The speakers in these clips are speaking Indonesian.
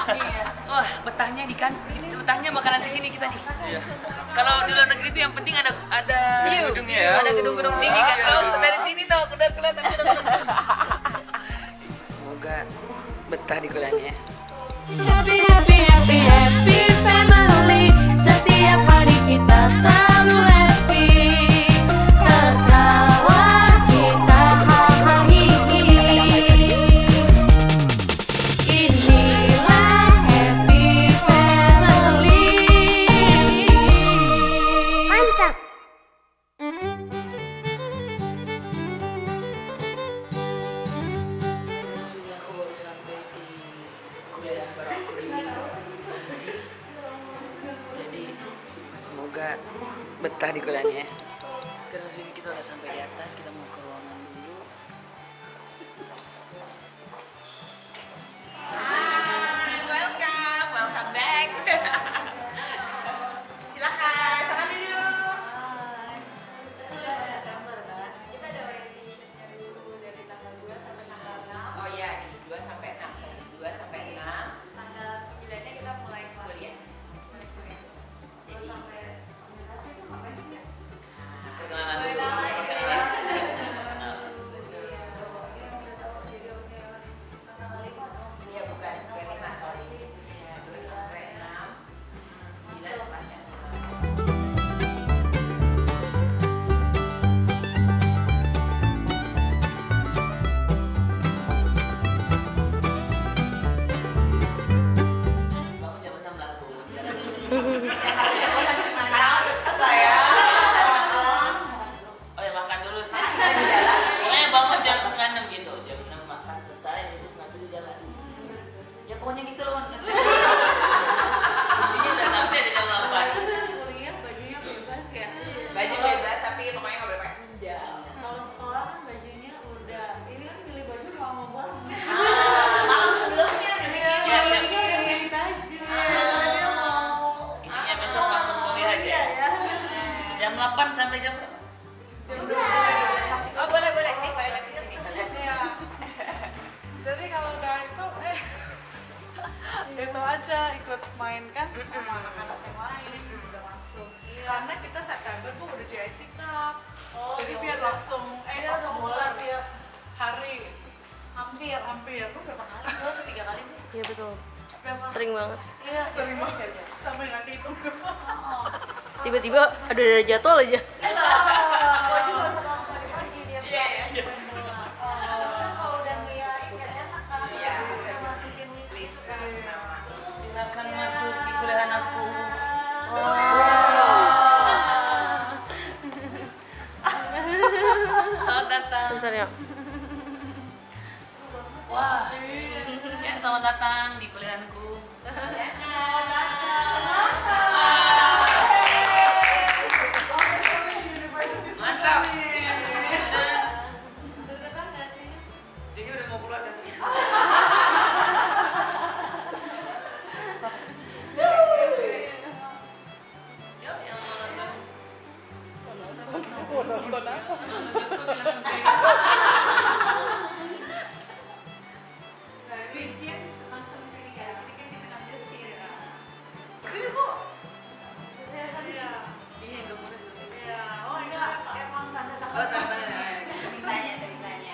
Iya. Wah, betahnya di kan, betahnya makanan di sini kita nih. Iya. Kalau di luar negeri itu yang penting ada gedungnya ya. Ada gedung-gedung tinggi kan. Kalau dari sini tuh udah kelihatan gedung-gedung. Semoga betah di kuliahnya. Happy, happy, happy, happy family. Setiap hari kita selalu happy. Tertawa kita hahaha. Inilah happy family. Mantap. Sudah aku baru sampai di kuliah baru aku ini. Jadi semoga betah di kuliahnya. Karena sini kita udah sampai di atas, kita mau ke ruangan dulu. Welcome back. Silakan, silakan duduk. Kita ada orientationnya dulu dari tanggal 2 sampai tanggal 6. Oh iya, di 2 sampai 6, 2 sampai 6. Tanggal 9-nya kita mulai kelas. Kuliah. Jadi sampai komunikasi itu ngapain sih ya? Perkenalan dulu. Perkenalan. Perkenalan. Iya bukan, ke 5 sorry. Iya, 2 sampai 6. 9 kelasnya. Bangun jam 6 lah, Bu. Karena cepet lah ya. Oh ya, makan dulu sih. Pokoknya bangun jam setengah 6 gitu. Jam 6 makan selesai, terus setengah 7 jalan. Ya pokoknya gitu loh. Intinya udah sampai di jam 8. Kuliah bajunya bebas ya. Baju bebas tapi pokoknya nggak boleh pakai sendal. Kalau sekolah kan bajunya udah. Ini kan pilih baju lama banget. Malam sebelumnya udah bikin. Ya, siap. Udah ganti baju. Dia mau. Intinya besok langsung kuliah aja. Iya ya. Jam 8 sampai jam berapa? Oh boleh boleh, nih toilet di sini. Iya. Jadi kalau udah itu itu aja ikut main kan sama anak-anak yang lain udah langsung. Karena kita September tuh udah JIC Cup. Jadi biar langsung udah mulai tiap hari. Hampir. Lu berapa kali? 2 atau 3 kali sih? Iya betul, Berapa? sering banget. Iya, sering banget. Sampai nggak dihitung. Tiba-tiba ada jadwal aja. Baju baru bangun pagi-pagi dia. Iya ya. Kalau udah ngeliatin kan enak kan. Iya. Bisa masukin list kan. Silakan masuk di kuliahan aku. Selamat datang. Bentar ya. Wah. Ya, selamat datang di kuliahanku. Mantap. Jadi udah mau keluar kan? Yuk, yang mau nonton. Nonton apa? Nonton bioskop silakan. Langsung sini kan. Ini kan kita ngambil sini kan. Sini Bu. Iya. Ini yang boleh. Iya. Oh ini emang tanda-tanda. Oh, tanya. Ceritanya ceritanya.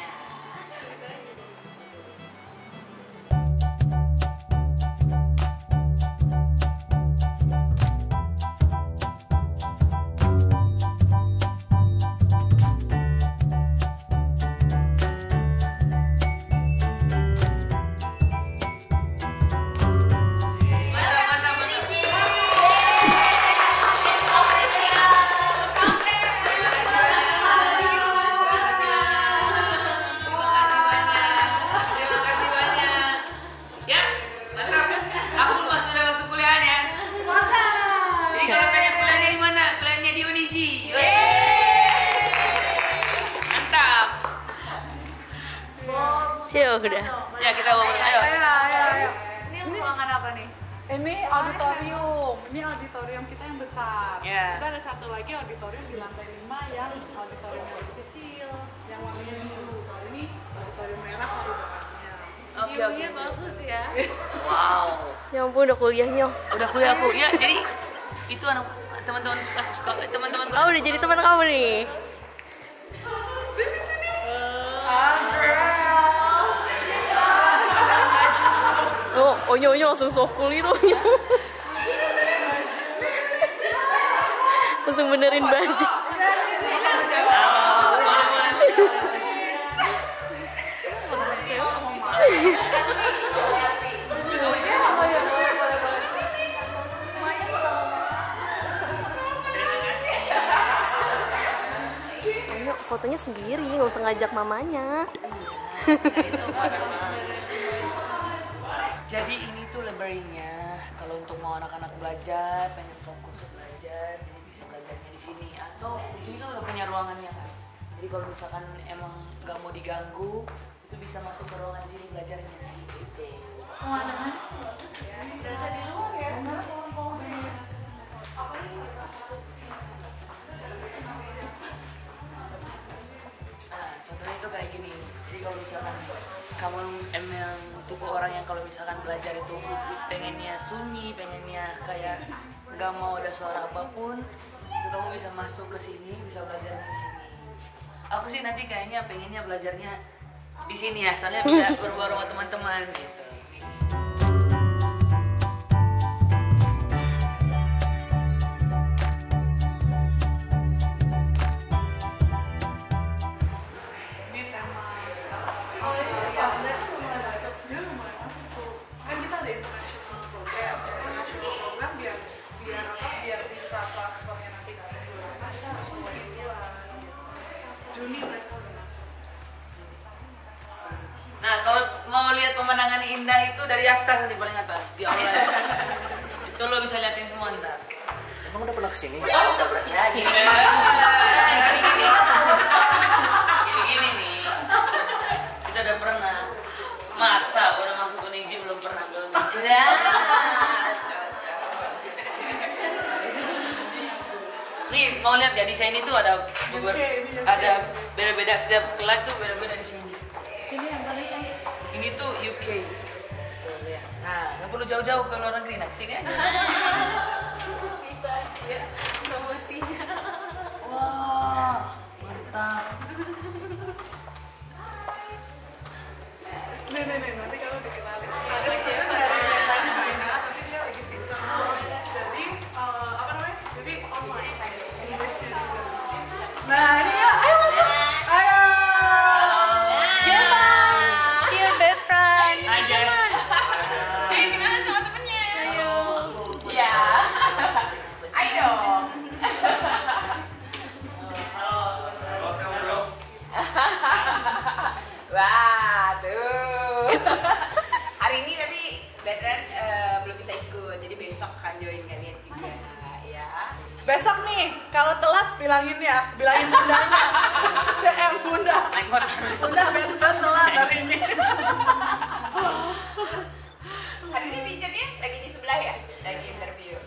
Terima kasih banyak. Ya, mantap. Aku sudah masuk kuliahan ya. Jadi kalau tanya kuliahnya di mana? Kuliahnya di Uniji. Mantap. Sih udah. Ya, kita mau ayo. Iya. Ini ruangan apa nih? Ini auditorium. Ini auditorium kita yang besar. Ya. Kita ada satu lagi auditorium di lantai 5 yang auditorium yang lebih kecil, yang warnanya biru. Kalau ini auditorium merah kalau depannya. Oke. Bagus ya. Wow. Ya ampun udah kuliahnya. Udah kuliah aku. Ya, jadi itu anak teman-teman sekolah, teman-teman. Oh udah jadi teman kamu nih. Oh, onyo langsung sokul itu. Langsung benerin baju. Onyo fotonya sendiri, nggak usah ngajak mamanya. Jadi ini tuh library-nya. Kalau untuk mau anak-anak belajar, pengen fokus belajar, jadi bisa belajarnya di sini. Atau di sini kan udah punya ruangannya kan. Jadi kalau misalkan emang nggak mau diganggu, itu bisa masuk ke ruangan sini belajarnya. Gitu. Nah, contohnya itu kayak gini. Jadi kalau misalkan kamu emang tipe orang yang kalau misalkan belajar itu pengennya sunyi, pengennya kayak nggak mau ada suara apapun, itu kamu bisa masuk ke sini, bisa belajar di sini. Aku sih nanti kayaknya pengennya belajarnya di sini ya, soalnya bisa berbaur sama teman-teman gitu. Ini tema dia lumayan masuk tuh. Kan kita ada international program biar bisa transfernya nanti ke semua bulan. Juni mereka udah masuk. Nah, kalau mau lihat pemandangan indah itu dari atas nanti paling atas di online. Itu lo bisa liatin semua ntar. Emang udah pernah kesini? Oh, udah pernah. Ya, gini. Gini nih. Kita udah pernah. Masa udah masuk ke Niji belum pernah belum. Ya. Nih, mau lihat ya desain itu ada beda-beda, setiap kelas tuh beda-beda di sini. Sini yang paling kan. Ini tuh UK. Tuh, lihat. Nah, nggak perlu jauh-jauh ke luar negeri, nah sini aja. Bisa aja promosinya. Wah, mantap. Nih, nanti kalau dikenalin. Ada student dari China, tapi dia lagi visa. Jadi, apa namanya? Jadi online. English juga. Nah, ini ya, ayo masuk. Ayo. Dear veteran. Hai, Jess. Kenalan sama temennya. Ya. Ayo dong. Wah, tuh. Hari ini tapi veteran belum bisa ikut, jadi besok akan join kalian juga, ya. Besok nih, kalau telat bilangin bundanya. DM bunda. Naik motor. Bunda telat hari ini. Hari ini teachernya lagi di sebelah ya, lagi interview.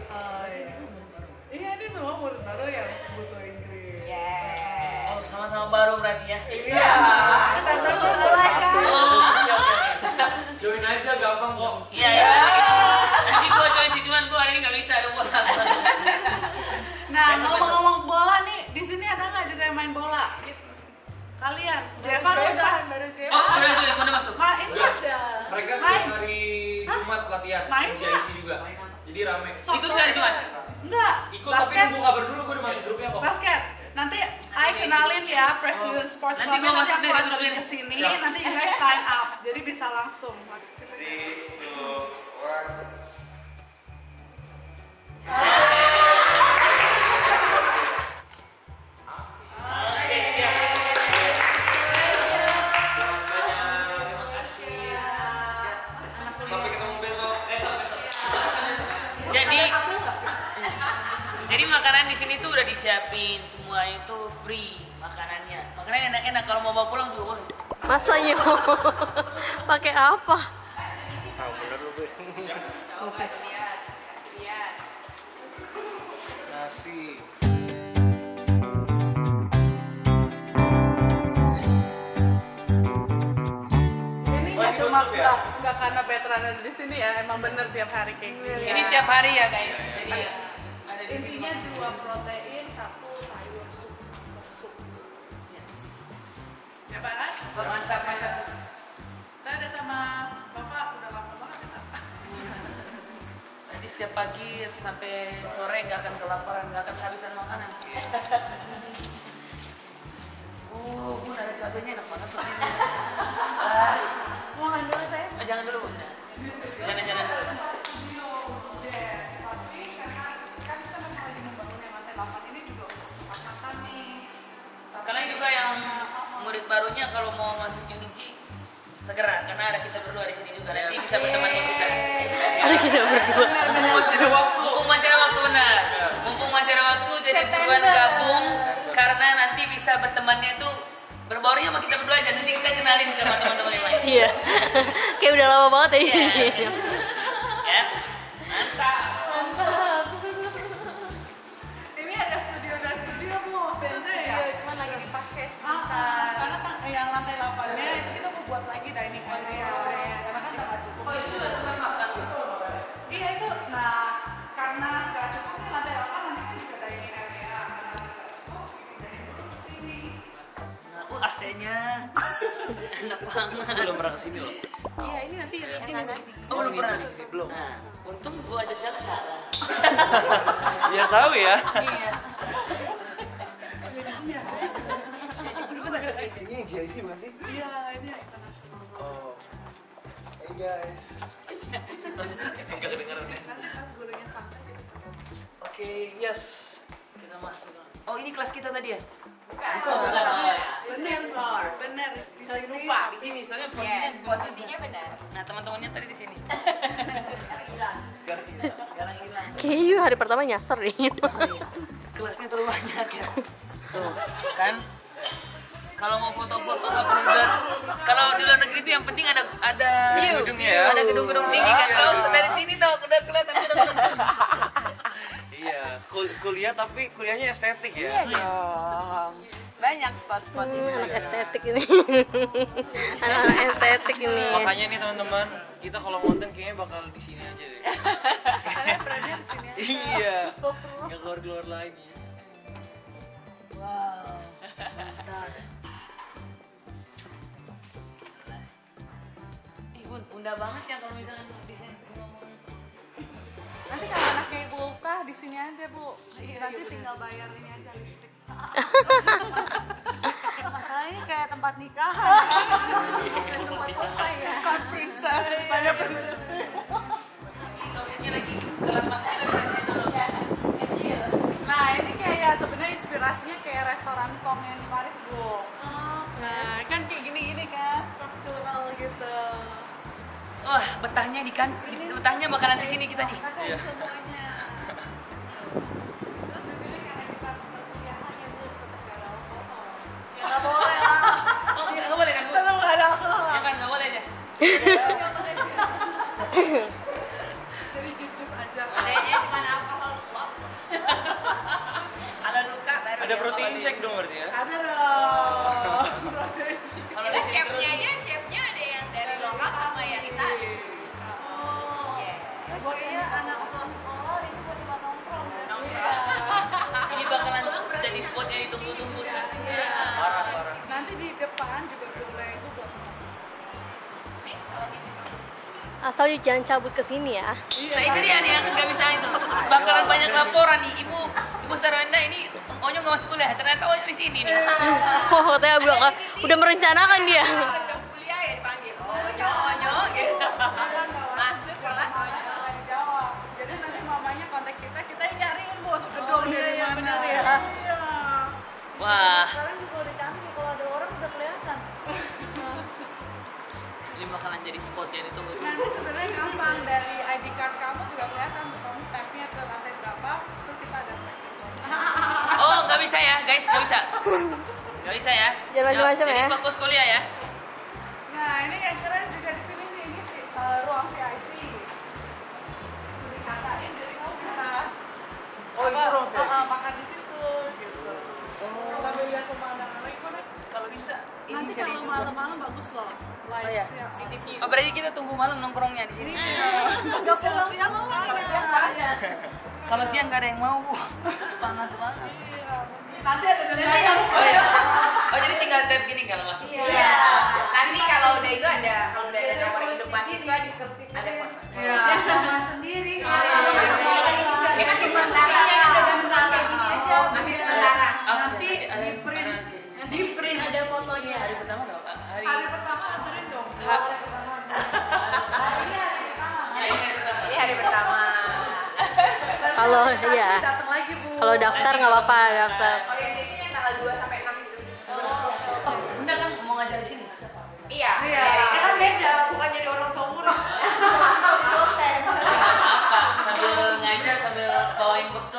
Iya, ini semua murid baru yang butuh Inggris. Yeah. Oh, sama-sama baru berarti ya. Iya. Center Selesai satu. Oh, oke. Join aja gampang kok. Iya, ya. Nanti gua join sih, cuman gua hari ini nggak bisa lupa. Nah, ngomong-ngomong bola nih, di sini ada nggak juga yang main bola? Kalian? Jepang udah. Oh, udah masuk. Ini ada. Mereka setiap hari Jumat latihan. Main JIC juga. Jadi rame. Ikut nggak di Jumat? Enggak. Ikut tapi nunggu kabar dulu, gue udah masuk grupnya kok. Basket. Nanti I kenalin ya President Sports Nanti Club. gua masuk aku deh anterin grupnya. ke sini. Siap. Nanti you guys sign up. Jadi bisa langsung. Sampai ketemu besok. Jadi makanan di sini tuh udah disiapin, semua itu free makanannya. Makanannya enak-enak, kalau mau bawa pulang juga boleh. Masa yo? Pakai apa? Tahu bener lu, Be. Nasi. Ini nggak cuma nggak karena veteran beneran ada di sini ya, emang bener tiap hari kayak gini. Ini tiap hari ya guys. Jadi ada di sini. Intinya 2 protein, 1 sayur sup. Ya Pak Ran? Mantap mantap. Kita ada sama Bapak udah lama banget ya Pak? Jadi setiap pagi sampai sore nggak akan kelaparan, nggak akan kehabisan makanan. Oh, Bun, ada cabenya enak banget tuh. Mau makan dulu saya? Jangan dulu, Bun. Jangan dulu. Yes, tapi karena kan kita memang lagi membangun yang lantai 8 ini juga untuk tempat makan nih. Kalian juga yang murid barunya kalau mau masuk Unity segera, karena ada kita berdua di sini juga. Nanti bisa berteman dengan kita. Ada kita berdua. Masih ada waktu. Mumpung masih ada waktu benar. Mumpung masih ada waktu, jadi buruan gabung karena nanti bisa bertemannya tuh berbaurnya sama kita berdua aja. Nanti kita kenalin ke teman-teman yang lain. Iya. Kayak udah lama banget ya di sini. Ya, mantap. Ini ada studio Bu. Iya, cuman lagi dipakai Karena yang lantai 8-nya itu kita mau buat lagi dining area. Karena kan nggak cukup. Oh, itu tempat makan. Iya itu, nah karena nggak cukup nih lantai 8 nanti sih juga dining area. Karena nggak cukup, pindahin dulu ke sini. AC-nya enak banget. Belum pernah kesini loh. Iya, ini nanti Oh, belum pernah. Belum. Nah, untung gua ajak jalan salah. Biar tahu ya. Iya. Ini yang GIC bukan sih? Iya ini internasional. Oh. Hey guys. Enggak kedengeran ya. Nanti pas gurunya santai gitu. Oke, yes. Kita masuk. Oh, ini kelas kita tadi ya? Bukan. Bener floor, bener. Di Saling sini lupa. Ini soalnya Yes, posisinya benar. Nah, teman-temannya tadi di sini. Sekarang hilang. Sekarang hilang. Kayaknya hari pertama nyasar nih. Kelasnya terlalu banyak ya. Tuh, kan? Kalau mau foto-foto nggak perlu lihat. Kalau di luar negeri itu yang penting ada view, Gedungnya ya. ada gedung-gedung tinggi kan. Kalau dari sini tuh udah kelihatan gedung-gedung. Iya, kuliah tapi kuliahnya estetik ya. Iya dong. Banyak spot-spot itu. Anak estetik ini. Anak estetik ini. Makanya nih teman-teman, kita kalau konten kayaknya bakal di sini aja deh. kalian berani di sini. Iya. Nggak keluar-keluar lagi. Wow. Mantap. Ih, Bun, unda banget ya kalau misalkan di sini ngomong. Nanti kalau anaknya Ibu Ulkah di sini aja Bu. Nanti tinggal bayar ini aja listrik. Masalahnya kayak tempat nikahan. Tempat selesai ya. Kan princess, banyak princess. Ini dosennya lagi kelas masuk ke sini dulu. Nah ini kayak sebenarnya inspirasinya kayak restoran Kong yang di Paris Bu. Nah kan kayak gini-gini kan, struktural gitu. Wah, betahnya betahnya makanan di sini kita nih. Iya. Semuanya. Terus di sini karena kita perkuliahan ya Bu, tetap gak ada alkohol. Ya nggak boleh lah. Oh, nggak boleh kan, Bu? Tetap nggak ada alkohol. Ya kan, nggak boleh aja. Jadi jus-jus aja. Adanya cuma alkohol swap. Kalau luka baru. Ada protein shake dong berarti ya? Ada dong. Kalau Kita di sini chefnya aja, chefnya ada yang dari lokal sama yang Itali. Oh. Iya. Pokoknya anak pulang sekolah itu buat tempat nongkrong. ini bakalan jadi spot yang ditunggu-tunggu sih. Parah. Nanti di depan juga boleh itu buat semua. Asal you jangan cabut ke sini ya. Nah itu dia nih yang nggak bisa itu. Bakalan banyak laporan nih, Ibu Sarwenda ini Onyo nggak masuk kuliah, ternyata Onyo di sini nih. Oh, katanya udah merencanakan dia. Jam kuliah ya dipanggil. Onyo gitu. Masuk kelas onyo. Jawab. Jadi nanti mamanya kontak kita yang nyariin Bu gedung dari mana. Benar ya. Iya. Wah, Sekarang juga udah canggih, kalau ada orang udah kelihatan. ini bakalan jadi spot yang ditunggu-tunggu. Nanti sebenarnya gampang dari ID card kamu juga kelihatan tuh kamu tab-nya ke lantai berapa, terus kita ada tag. Oh, nggak bisa ya, guys, nggak bisa. Nggak bisa ya. Jangan macam-macam ya. Jadi fokus kuliah ya. Nah ini yang keren juga di sini nih, ini ruang VIP. Udah dikatain, jadi kamu bisa Oh, itu ruang VIP? makan di situ gitu. Sambil lihat pemandangan lagi. Kalau bisa, ini Nanti jadi kalau malam-malam bagus loh. Lights, ya. City view. Oh, berarti kita tunggu aku malam nongkrongnya di sini. Nggak pulang siang Kalau siang nggak ada yang mau, panas banget. nanti ada denda yang Oh jadi tinggal tap gini kalau masuk. Iya. Nanti kalau udah itu ada nomor induk mahasiswa ada foto. Iya. Sama sendiri. Ini masih sementara. Masih sementara. Nanti di print Ada fotonya. Hari pertama nggak Pak? hari pertama anterin dong. Ini hari pertama. Kalau iya, Datang lagi Bu. kalau daftar nggak apa-apa daftar. Orientation yang tanggal 2 sampai 6 itu. Oh, Bunda kan mau ngajar di sini. Iya. Iya. Ya kan beda, bukan jadi orang tua murid. Dosen. Apa? Sambil ngajar sambil bawain